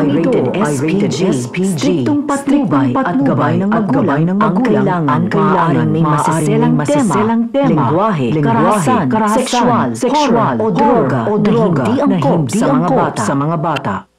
rated SPG. Striktong patnubay at gabay ng magulang ang kailangan. Maaaring may maseselang tema, lengguwahe, karahasan, sexual, o droga na hindi angkop sa mga bata.